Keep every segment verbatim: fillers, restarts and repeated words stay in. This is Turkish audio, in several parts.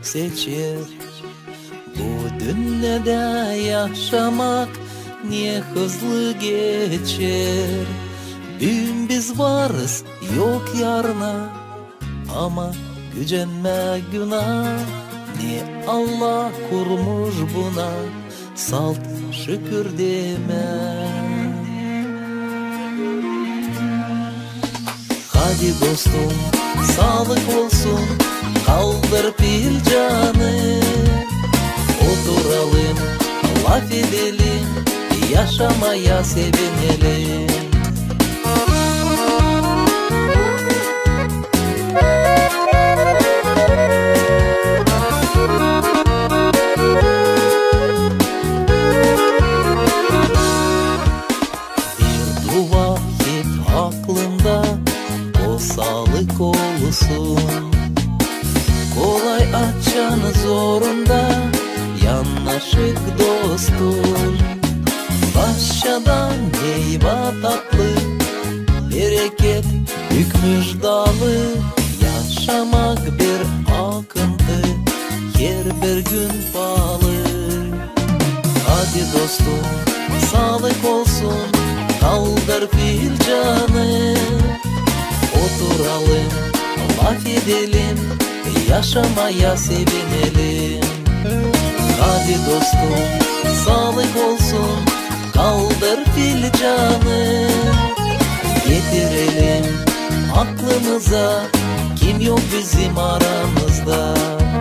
seçer. Bu dünyada yaşamak niye hızlı geçer. Bugün biz varız, yok yarına, ama gücenme günah. Niye Allah kurmuş buna, salt şükür deme. Hadi dostum, sağlık olsun, kaldır filcanı. Oturalım, laf edelim, yaşamaya sevinelim. Bir dua hep aklımda, o sağlık olsun. Kolay açanı zorunda, yanaşık dostum. Başadan meyve tatlı, bereket bükmüş dalı. Yaşamak bir akıntı, yer bir gün pahalı. Hadi dostum, sağlık olsun, kaldır filcanı. Oturalım, laf edelim, yaşamaya sevinelim. Hadi dostum, sağlık olsun, kaldır filcanı. Getirelim aklımıza, kim yok bizim aramızda.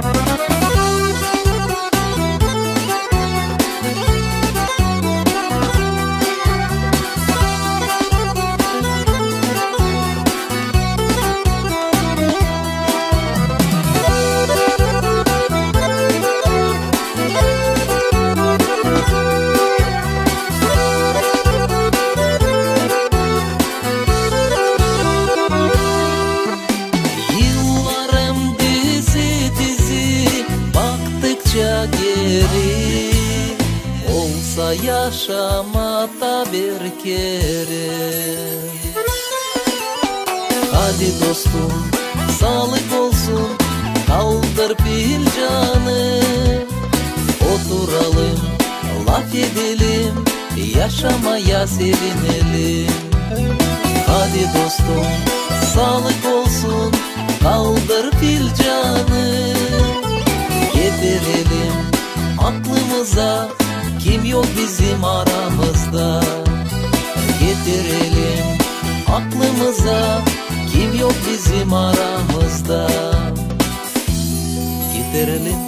Geri olsa yaşamada bir kere. Hadi dostum, sağlık olsun, kaldır filcanı. Oturalım, laf edelim, yaşamaya sevinelim. Hadi dostum, sağlık olsun, kaldır filcanı. Getirelim aklımıza, kim yok bizim aramızda. Getirelim aklımıza, kim yok bizim aramızda. Getirelim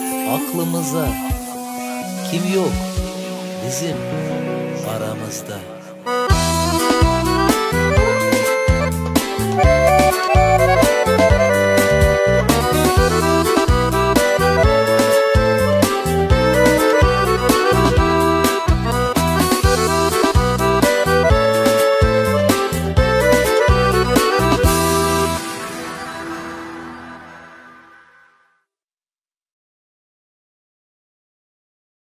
aklımıza, kim yok bizim aramızda.